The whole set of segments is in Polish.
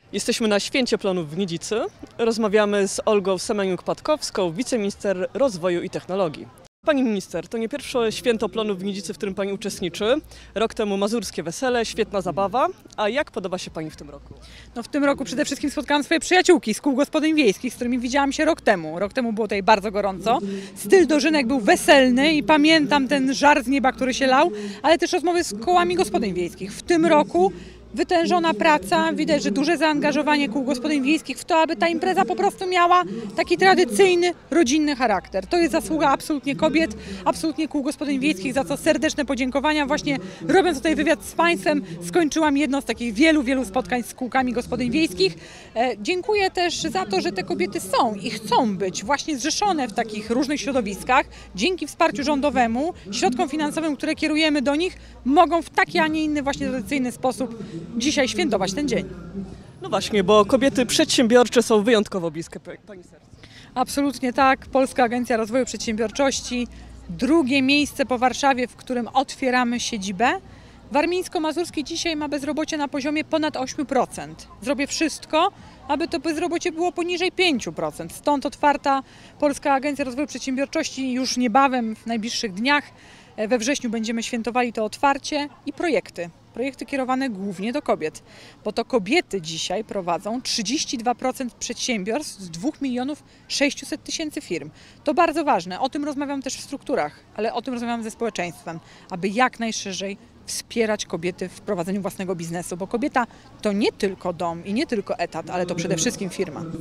Jesteśmy na Święcie Plonów w Nidzicy. Rozmawiamy z Olgą Semeniuk-Patkowską, wiceminister rozwoju i technologii. Pani minister, to nie pierwsze Święto Plonów w Nidzicy, w którym Pani uczestniczy. Rok temu mazurskie wesele, świetna zabawa. A jak podoba się Pani w tym roku? No w tym roku przede wszystkim spotkałam swoje przyjaciółki z kół gospodyń wiejskich, z którymi widziałam się rok temu. Rok temu było tutaj bardzo gorąco. Styl dożynek był weselny i pamiętam ten żar z nieba, który się lał, ale też rozmowy z kołami gospodyń wiejskich. W tym roku wytężona praca, widać, że duże zaangażowanie kół gospodyń wiejskich w to, aby ta impreza po prostu miała taki tradycyjny, rodzinny charakter. To jest zasługa absolutnie kobiet, absolutnie kół gospodyń wiejskich, za co serdeczne podziękowania. Właśnie robiąc tutaj wywiad z Państwem, skończyłam jedno z takich wielu spotkań z kółkami gospodyń wiejskich. Dziękuję też za to, że te kobiety są i chcą być właśnie zrzeszone w takich różnych środowiskach. Dzięki wsparciu rządowemu, środkom finansowym, które kierujemy do nich, mogą w taki, a nie inny właśnie tradycyjny sposób dzisiaj świętować ten dzień. No właśnie, bo kobiety przedsiębiorcze są wyjątkowo bliskie Pani sercu. Absolutnie tak. Polska Agencja Rozwoju Przedsiębiorczości, drugie miejsce po Warszawie, w którym otwieramy siedzibę. Warmińsko-Mazurski dzisiaj ma bezrobocie na poziomie ponad 8%. Zrobię wszystko, aby to bezrobocie było poniżej 5%. Stąd otwarta Polska Agencja Rozwoju Przedsiębiorczości już niebawem, w najbliższych dniach. We wrześniu będziemy świętowali to otwarcie i projekty. Projekty kierowane głównie do kobiet, bo to kobiety dzisiaj prowadzą 32% przedsiębiorstw z 2 600 000 firm. To bardzo ważne. O tym rozmawiam też w strukturach, ale o tym rozmawiam ze społeczeństwem, aby jak najszerzej wspierać kobiety w prowadzeniu własnego biznesu, bo kobieta to nie tylko dom i nie tylko etat, ale to przede wszystkim firma. W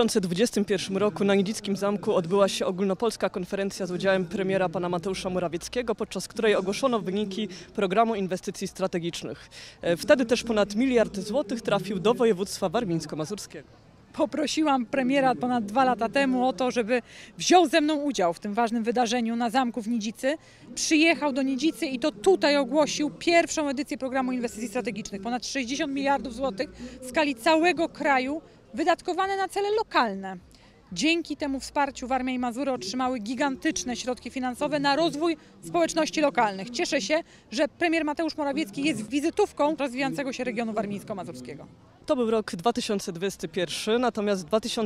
2021 roku na Nidzickim Zamku odbyła się ogólnopolska konferencja z udziałem premiera pana Mateusza Morawieckiego, podczas której ogłoszono wyniki programu inwestycji strategicznych. Wtedy też ponad 1 miliard złotych trafił do województwa warmińsko-mazurskiego. Poprosiłam premiera ponad 2 lata temu o to, żeby wziął ze mną udział w tym ważnym wydarzeniu na zamku w Nidzicy. Przyjechał do Nidzicy i to tutaj ogłosił pierwszą edycję programu inwestycji strategicznych. Ponad 60 miliardów złotych w skali całego kraju wydatkowane na cele lokalne. Dzięki temu wsparciu Warmia i Mazury otrzymały gigantyczne środki finansowe na rozwój społeczności lokalnych. Cieszę się, że premier Mateusz Morawiecki jest wizytówką rozwijającego się regionu warmińsko-mazurskiego. To był rok 2021, natomiast w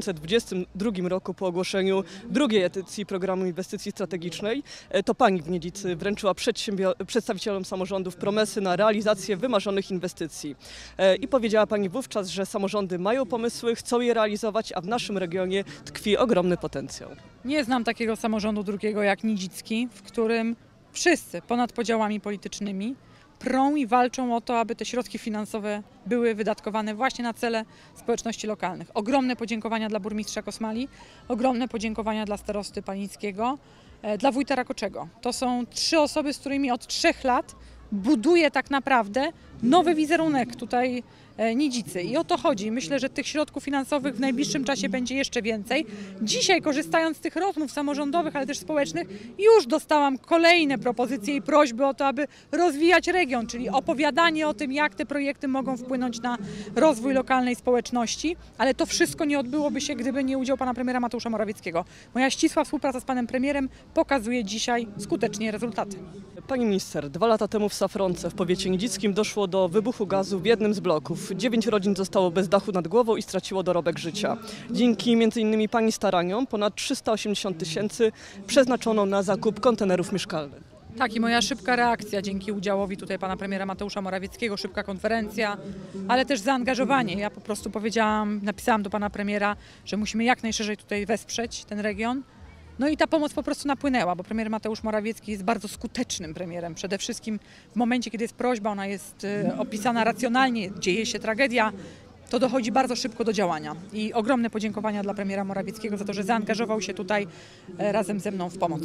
2022 roku po ogłoszeniu drugiej edycji programu inwestycji strategicznej to Pani w Nidzicy wręczyła przedstawicielom samorządów promesy na realizację wymarzonych inwestycji. I powiedziała Pani wówczas, że samorządy mają pomysły, chcą je realizować, a w naszym regionie tkwi ogromny potencjał. Nie znam takiego samorządu drugiego jak Nidzicki, w którym wszyscy ponad podziałami politycznymi prą i walczą o to, aby te środki finansowe były wydatkowane właśnie na cele społeczności lokalnych. Ogromne podziękowania dla burmistrza Kosmali, ogromne podziękowania dla starosty Palińskiego, dla wójta Rakoczego. To są 3 osoby, z którymi od 3 lat buduje tak naprawdę nowy wizerunek tutaj Nidzicy. I o to chodzi. Myślę, że tych środków finansowych w najbliższym czasie będzie jeszcze więcej. Dzisiaj, korzystając z tych rozmów samorządowych, ale też społecznych, już dostałam kolejne propozycje i prośby o to, aby rozwijać region, czyli opowiadanie o tym, jak te projekty mogą wpłynąć na rozwój lokalnej społeczności. Ale to wszystko nie odbyłoby się, gdyby nie udział pana premiera Mateusza Morawieckiego. Moja ścisła współpraca z panem premierem pokazuje dzisiaj skutecznie rezultaty. Pani minister, 2 lata temu w Safronce w powiecie nidzickim doszło do wybuchu gazu w jednym z bloków. 9 rodzin zostało bez dachu nad głową i straciło dorobek życia. Dzięki m.in. Pani staraniom ponad 380 000 przeznaczono na zakup kontenerów mieszkalnych. Tak, i moja szybka reakcja dzięki udziałowi tutaj pana premiera Mateusza Morawieckiego, szybka konferencja, ale też zaangażowanie. Ja po prostu napisałam do pana premiera, że musimy jak najszerzej tutaj wesprzeć ten region. No i ta pomoc po prostu napłynęła, bo premier Mateusz Morawiecki jest bardzo skutecznym premierem. Przede wszystkim w momencie, kiedy jest prośba, ona jest opisana racjonalnie, dzieje się tragedia, to dochodzi bardzo szybko do działania. I ogromne podziękowania dla premiera Morawieckiego za to, że zaangażował się tutaj razem ze mną w pomoc.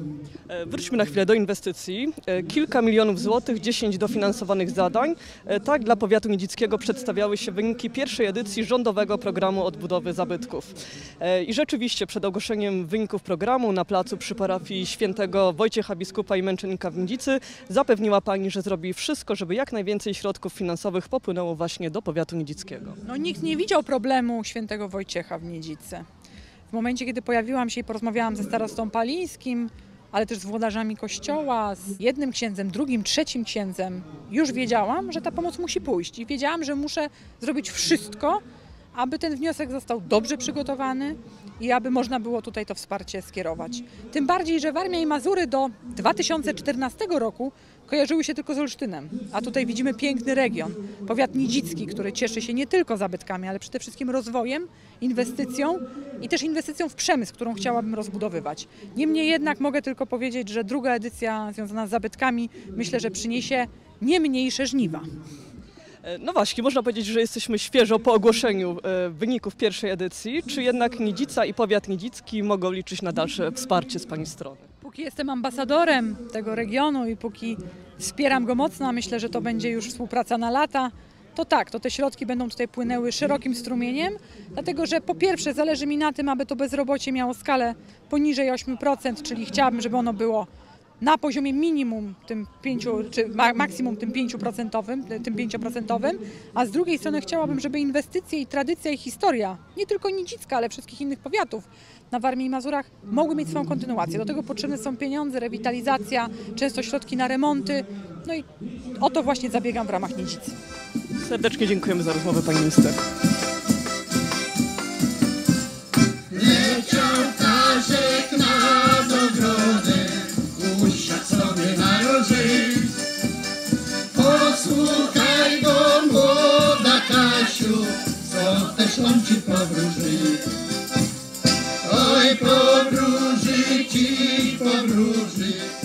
Wróćmy na chwilę do inwestycji. Kilka milionów złotych, 10 dofinansowanych zadań. Tak dla powiatu nidzickiego przedstawiały się wyniki pierwszej edycji rządowego programu odbudowy zabytków. I rzeczywiście przed ogłoszeniem wyników programu na placu przy parafii świętego Wojciecha Biskupa i Męczennika w Nidzicy zapewniła Pani, że zrobi wszystko, żeby jak najwięcej środków finansowych popłynęło właśnie do powiatu nidzickiego. No, nikt nie widział problemu świętego Wojciecha w Nidzicy. W momencie, kiedy pojawiłam się i porozmawiałam ze starostą Palińskim, ale też z włodarzami kościoła, z jednym księdzem, drugim, trzecim księdzem, już wiedziałam, że ta pomoc musi pójść i wiedziałam, że muszę zrobić wszystko, aby ten wniosek został dobrze przygotowany i aby można było tutaj to wsparcie skierować. Tym bardziej, że Warmia i Mazury do 2014 roku kojarzyły się tylko z Olsztynem, a tutaj widzimy piękny region, powiat nidzicki, który cieszy się nie tylko zabytkami, ale przede wszystkim rozwojem, inwestycją i też inwestycją w przemysł, którą chciałabym rozbudowywać. Niemniej jednak mogę tylko powiedzieć, że druga edycja związana z zabytkami myślę, że przyniesie nie mniejsze żniwa. No właśnie, można powiedzieć, że jesteśmy świeżo po ogłoszeniu wyników pierwszej edycji. Czy jednak Nidzica i powiat nidzicki mogą liczyć na dalsze wsparcie z Pani strony? Póki jestem ambasadorem tego regionu i póki wspieram go mocno, a myślę, że to będzie już współpraca na lata, to tak, to te środki będą tutaj płynęły szerokim strumieniem, dlatego że po pierwsze zależy mi na tym, aby to bezrobocie miało skalę poniżej 8%, czyli chciałabym, żeby ono było na poziomie minimum tym 5, czy maksimum tym 5%, a z drugiej strony chciałabym, żeby inwestycje i tradycja i historia, nie tylko nidzicka, ale wszystkich innych powiatów na Warmii i Mazurach mogły mieć swoją kontynuację. Do tego potrzebne są pieniądze, rewitalizacja, często środki na remonty, no i o to właśnie zabiegam w ramach Nidzicy. Serdecznie dziękujemy za rozmowę, Pani Minister. Leciał Kaziek nad ogrodem, usiadł sobie na roży. Posłuchaj go, młoda Kasiu, co też on ci powróży. Oj, powróży ci, powróży.